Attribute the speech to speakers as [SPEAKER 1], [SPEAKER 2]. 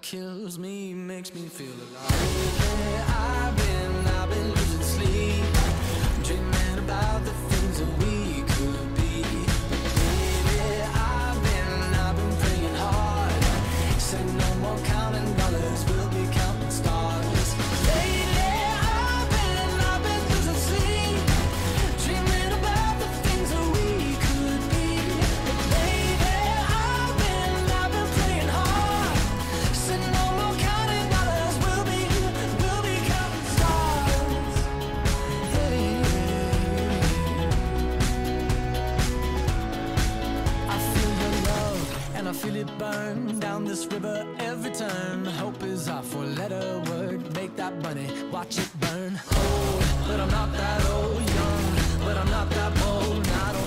[SPEAKER 1] kills me, makes me feel alive. Yeah, I've been losing sleep, dreaming about the things that we could be. Baby, I've been praying hard, said no more counting dollars, we'll be counting stars. Lately, I've been losing sleep, dreaming about the things that we could be. Baby, I've been praying hard, said no more counting dollars, we'll be counting stars. Hey, I feel your love and I feel it burn down this river every turn. Hope is our four-letter word, make that money, watch it burn. Old, but I'm not that old. Young, but I'm not that bold. I don't